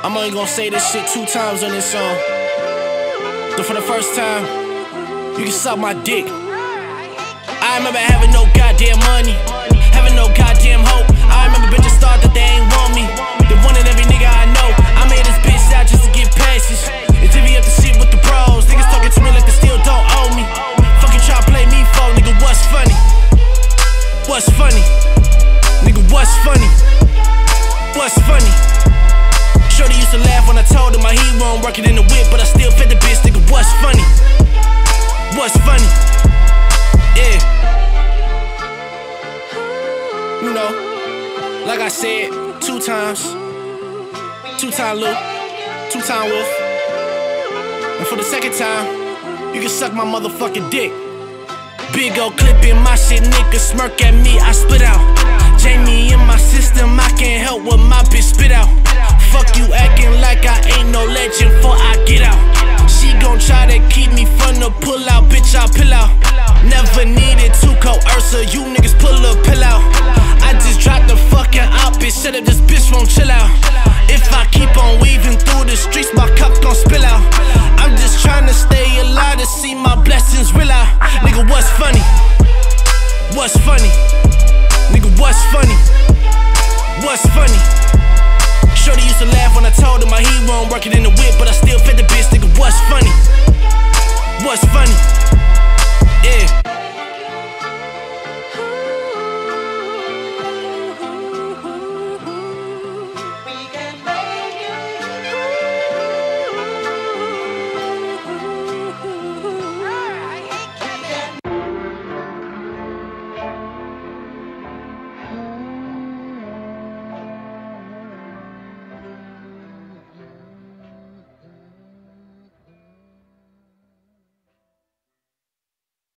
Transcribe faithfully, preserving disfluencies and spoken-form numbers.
I'm only gonna say this shit two times on this song. So for the first time, you can suck my dick. I remember having no goddamn money, having no goddamn hope. I remember bitches thought that they ain't want me. They wanted every nigga I know. I made this bitch out just to get passes and divvy up the shit with the bros. Niggas talking to me like they still don't owe me. Fucking try to play me for, nigga, what's funny? What's funny? Nigga, what's funny? What's funny? Shorty used to laugh when I told him my heat won't work it in the whip, but I still fed the bitch, nigga, what's funny? What's funny? Yeah. You know, like I said, two times. Two time Lou, two time Wolf. And for the second time, you can suck my motherfucking dick. Big ol' clip in my shit, nigga smirk at me, I spit out. Jamie in my system, I can't help what my bitch spit out. Fuck you acting like I ain't no legend before I get out. She gon' try to keep me from the pull out, bitch, I'll pill out. Never needed to coerce her, you niggas pull a pill out. I just dropped the fucking out, bitch, shut up, this bitch won't chill out. If I keep on weaving through the streets, my cup gon' spill out. I'm just trying to stay alive to see my blessings real out. Nigga, what's funny? What's funny? Nigga, what's funny? What's funny? Shorty used to laugh when I told him my heat won't work it in the whip, but I still fed the bitch, nigga, what's funny? What's funny? Yeah.